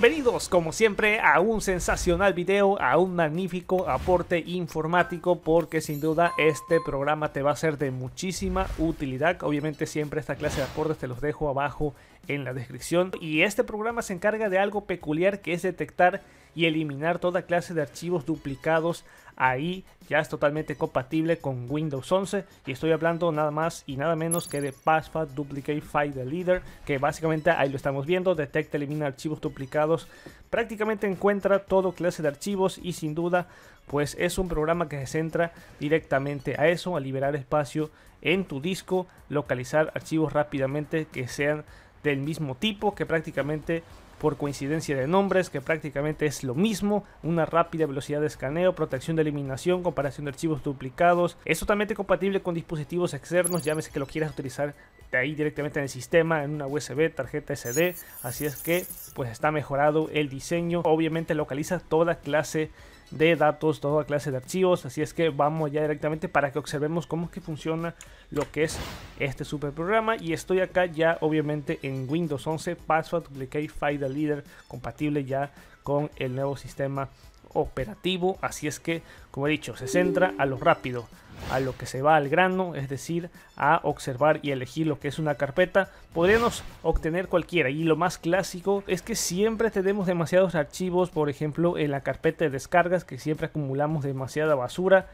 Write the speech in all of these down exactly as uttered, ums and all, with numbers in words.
Bienvenidos como siempre a un sensacional video, a un magnífico aporte informático, porque sin duda este programa te va a ser de muchísima utilidad. Obviamente siempre esta clase de aportes te los dejo abajo en la descripción, y este programa se encarga de algo peculiar, que es detectar y eliminar toda clase de archivos duplicados. Ahí ya es totalmente compatible con Windows once, y estoy hablando nada más y nada menos que de PassFact Duplicate File Deleter, que básicamente ahí lo estamos viendo: detecta, elimina archivos duplicados, prácticamente encuentra todo clase de archivos, y sin duda pues es un programa que se centra directamente a eso, a liberar espacio en tu disco, localizar archivos rápidamente que sean del mismo tipo, que prácticamente por coincidencia de nombres, que prácticamente es lo mismo, una rápida velocidad de escaneo, protección de eliminación, comparación de archivos duplicados. Es totalmente compatible con dispositivos externos, llámese que lo quieras utilizar de ahí directamente en el sistema, en una U S B, tarjeta S D, así es que pues está mejorado el diseño. Obviamente localiza toda clase de datos, toda clase de archivos, así es que vamos ya directamente para que observemos cómo es que funciona lo que es este super programa. Y estoy acá ya obviamente en Windows once, PassFact Duplicate File Deleter, compatible ya con el nuevo sistema operativo. Así es que, como he dicho, se centra a lo rápido, a lo que se va al grano, es decir, a observar y elegir lo que es una carpeta. Podríamos obtener cualquiera, y lo más clásico es que siempre tenemos demasiados archivos, por ejemplo en la carpeta de descargas, que siempre acumulamos demasiada basura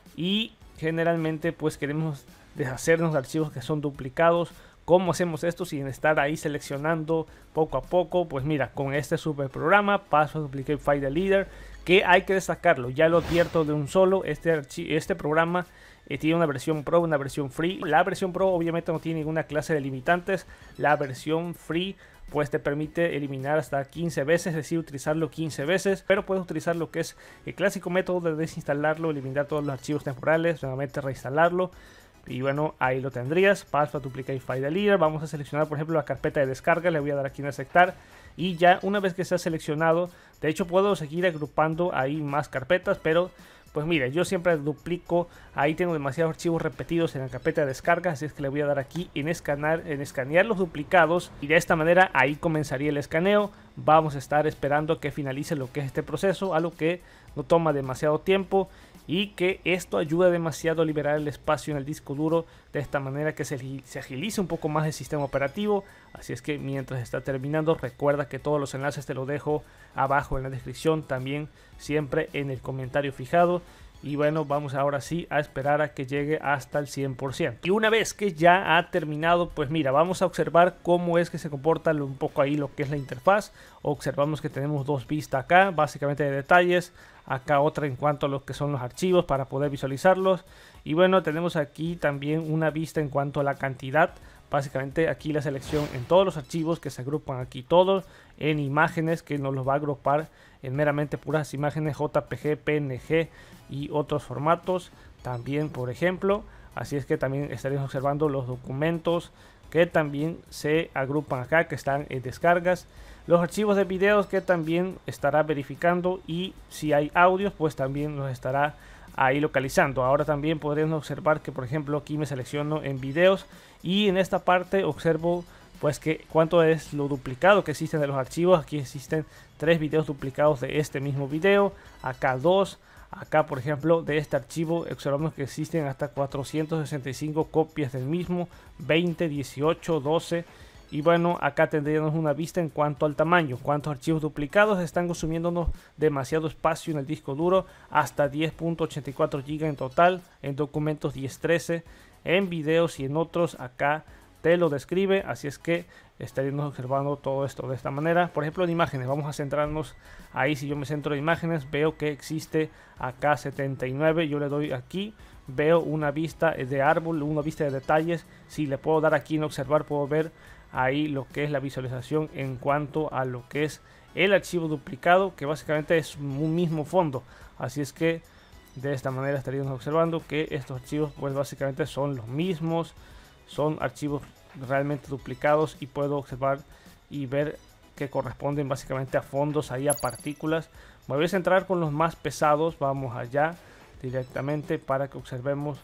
y generalmente pues queremos deshacernos de archivos que son duplicados. ¿Cómo hacemos esto sin estar ahí seleccionando poco a poco? Pues mira, con este super programa PassFact Duplicate File Deleter, que hay que destacarlo, ya lo advierto de un solo, este, este programa eh, tiene una versión Pro, una versión Free. La versión Pro obviamente no tiene ninguna clase de limitantes. La versión Free pues te permite eliminar hasta quince veces, es decir, utilizarlo quince veces, pero puedes utilizar lo que es el clásico método de desinstalarlo, eliminar todos los archivos temporales, nuevamente reinstalarlo. Y bueno, ahí lo tendrías, PassFact Duplicate File Deleter. Vamos a seleccionar por ejemplo la carpeta de descarga, le voy a dar aquí en aceptar, y ya una vez que sea seleccionado, de hecho puedo seguir agrupando ahí más carpetas, pero pues mire, yo siempre duplico, ahí tengo demasiados archivos repetidos en la carpeta de descarga, así es que le voy a dar aquí en escanear, en escanear los duplicados, y de esta manera ahí comenzaría el escaneo. Vamos a estar esperando que finalice lo que es este proceso, algo que no toma demasiado tiempo, y que esto ayuda demasiado a liberar el espacio en el disco duro, de esta manera que se, se agilice un poco más el sistema operativo. Así es que mientras está terminando, recuerda que todos los enlaces te los dejo abajo en la descripción, también siempre en el comentario fijado. Y bueno, vamos ahora sí a esperar a que llegue hasta el cien por ciento. Y una vez que ya ha terminado, pues mira, vamos a observar cómo es que se comporta un poco ahí lo que es la interfaz. Observamos que tenemos dos vistas acá, básicamente de detalles. Acá otra en cuanto a lo que son los archivos para poder visualizarlos. Y bueno, tenemos aquí también una vista en cuanto a la cantidad. Básicamente aquí la selección en todos los archivos que se agrupan aquí todos, en imágenes que nos los va a agrupar en meramente puras imágenes J P G, P N G y otros formatos también, por ejemplo. Así es que también estaréis observando los documentos que también se agrupan acá, que están en descargas, los archivos de videos que también estará verificando, y si hay audios pues también los estará ahí localizando. Ahora también podríamos observar que por ejemplo aquí me selecciono en videos, y en esta parte observo pues que cuánto es lo duplicado que existen de los archivos. Aquí existen tres videos duplicados de este mismo video, acá dos, acá por ejemplo de este archivo observamos que existen hasta cuatrocientas sesenta y cinco copias del mismo, veinte, dieciocho, doce. Y bueno, acá tendríamos una vista en cuanto al tamaño, cuántos archivos duplicados están consumiéndonos demasiado espacio en el disco duro, hasta diez punto ochenta y cuatro gigas en total, en documentos diez, trece, en videos y en otros acá te lo describe. Así es que estaríamos observando todo esto de esta manera. Por ejemplo, en imágenes, vamos a centrarnos ahí. Si yo me centro en imágenes, veo que existe acá setenta y nueve, yo le doy aquí, veo una vista de árbol, una vista de detalles. Si le puedo dar aquí en observar, puedo ver ahí lo que es la visualización en cuanto a lo que es el archivo duplicado, que básicamente es un mismo fondo. Así es que de esta manera estaríamos observando que estos archivos pues básicamente son los mismos, son archivos realmente duplicados, y puedo observar y ver que corresponden básicamente a fondos, ahí a partículas. Me voy a centrar con los más pesados, vamos allá directamente para que observemos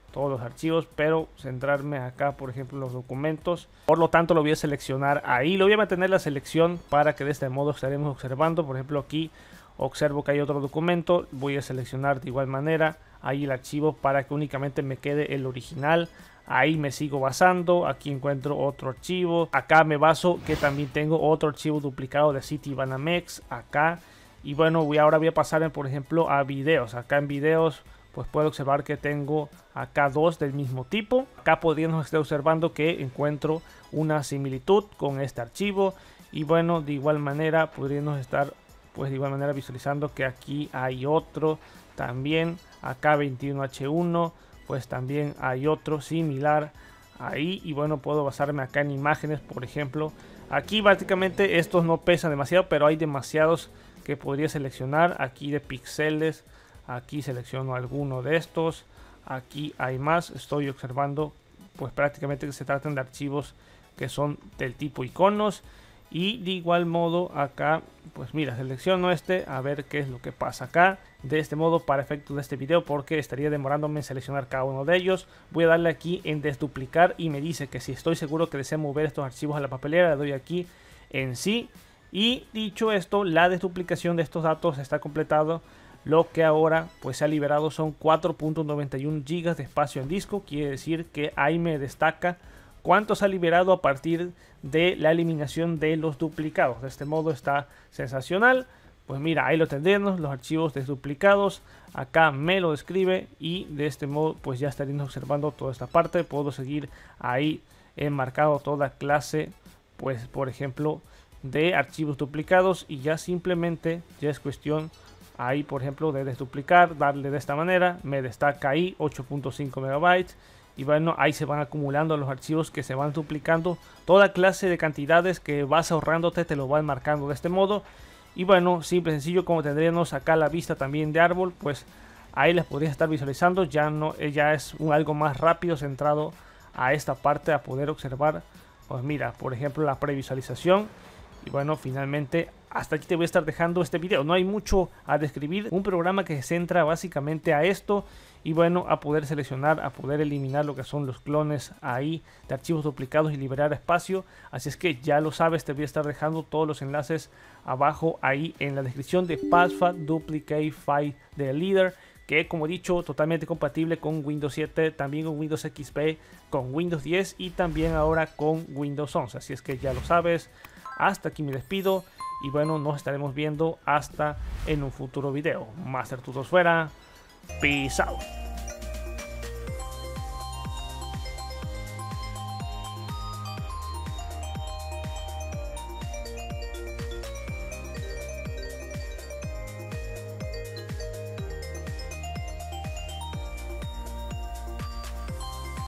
todos los archivos, pero centrarme acá, por ejemplo, en los documentos. Por lo tanto, lo voy a seleccionar ahí. Lo voy a mantener la selección para que de este modo estaremos observando. Por ejemplo, aquí observo que hay otro documento. Voy a seleccionar de igual manera ahí el archivo para que únicamente me quede el original. Ahí me sigo basando. Aquí encuentro otro archivo. Acá me baso que también tengo otro archivo duplicado de Citibanamex. Acá. Y bueno, voy, ahora voy a pasarme, por ejemplo, a videos. Acá en videos, pues puedo observar que tengo acá dos del mismo tipo. Acá podríamos estar observando que encuentro una similitud con este archivo. Y bueno, de igual manera podríamos estar, pues de igual manera visualizando que aquí hay otro también. Acá veintiuno H uno, pues también hay otro similar ahí. Y bueno, puedo basarme acá en imágenes, por ejemplo. Aquí básicamente estos no pesan demasiado, pero hay demasiados que podría seleccionar. Aquí de píxeles, aquí selecciono alguno de estos. Aquí hay más, estoy observando pues prácticamente que se tratan de archivos que son del tipo iconos. Y de igual modo acá, pues mira, selecciono este, a ver qué es lo que pasa acá. De este modo, para efectos de este video, porque estaría demorándome en seleccionar cada uno de ellos, voy a darle aquí en desduplicar y me dice que si estoy seguro que deseo mover estos archivos a la papelera, le doy aquí en sí. Y dicho esto, la desduplicación de estos datos está completado. Lo que ahora pues se ha liberado son cuatro punto noventa y uno gigas de espacio en disco. Quiere decir que ahí me destaca cuánto se ha liberado a partir de la eliminación de los duplicados. De este modo está sensacional. Pues mira, ahí lo tendremos, los archivos desduplicados. Acá me lo describe y de este modo pues ya estaríamos observando toda esta parte. Puedo seguir ahí enmarcado toda clase, pues por ejemplo, de archivos duplicados, y ya simplemente ya es cuestión ahí, por ejemplo, de desduplicar, darle de esta manera, me destaca ahí ocho punto cinco megabytes. Y bueno, ahí se van acumulando los archivos que se van duplicando. Toda clase de cantidades que vas ahorrándote te lo van marcando de este modo. Y bueno, simple y sencillo, como tendríamos acá la vista también de árbol, pues ahí les podrías estar visualizando. Ya no, ya es un, algo más rápido, centrado a esta parte, a poder observar. Pues mira, por ejemplo, la previsualización. Y bueno, finalmente hasta aquí te voy a estar dejando este video. No hay mucho a describir. Un programa que se centra básicamente a esto. Y bueno, a poder seleccionar, a poder eliminar lo que son los clones ahí de archivos duplicados y liberar espacio. Así es que ya lo sabes, te voy a estar dejando todos los enlaces abajo ahí en la descripción de PassFact Duplicate File de Leader, que como he dicho, totalmente compatible con Windows siete, también con Windows X P, con Windows diez y también ahora con Windows once. Así es que ya lo sabes. Hasta aquí me despido y bueno, nos estaremos viendo hasta en un futuro video. Master Tutos fuera. Peace out.